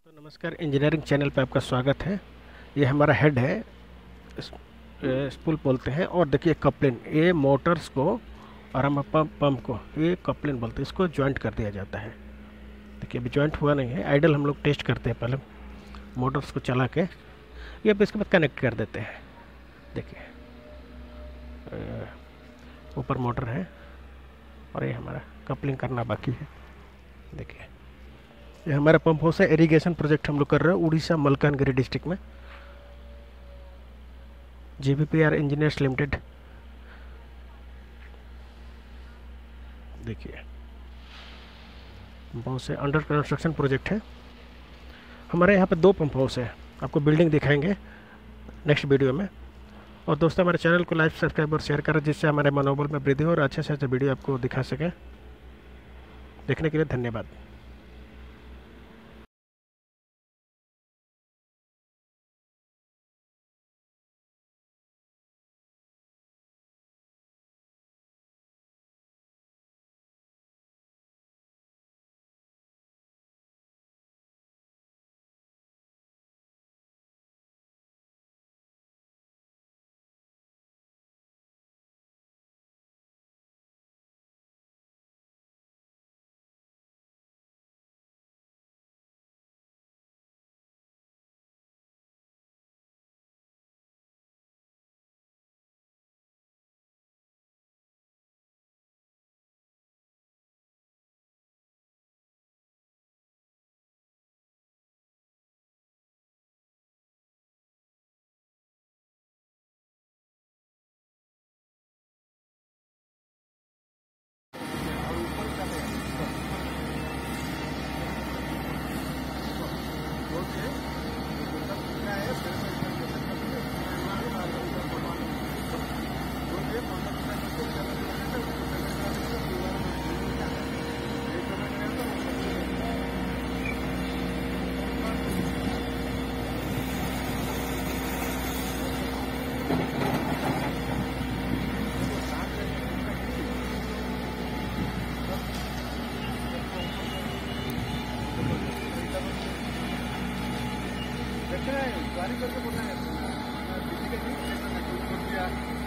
तो नमस्कार, engineering channel पे आपका स्वागत है। ये हमारा हेड है, स्पूल बोलते हैं। और देखिए कपलिन, ये मोटर्स को और हम पंप को ये कपलिन बोलते हैं। इसको जॉइंट कर दिया जाता है। देखिए अभी जॉइंट हुआ नहीं है, आइडल हम लोग टेस्ट करते हैं पहले मोटर्स को चला के। ये अब इसके बाद कनेक्ट कर देते हैं। देखिए ऊपर मोटर है और ये हमारा कपलिंग करना बाकी है। देखिए ये हमारा पंप हाउस है। इरिगेशन प्रोजेक्ट हम लोग कर रहे हैं उड़ीसा मलकानगिरी डिस्ट्रिक्ट में। JVPR engineers limited. देखिए पंप हाउस है, अंडर कंस्ट्रक्शन प्रोजेक्ट है। हमारे यहाँ पे 2 पंप हाउस है, आपको बिल्डिंग दिखाएंगे नेक्स्ट वीडियो में। और दोस्तों हमारे चैनल को लाइक, सब्सक्राइब और शेयर करें, जिससे हमारे मनोबल में वृद्धि हो और अच्छे से अच्छे वीडियो आपको दिखा सकें। देखने के लिए धन्यवाद। करके बोलना है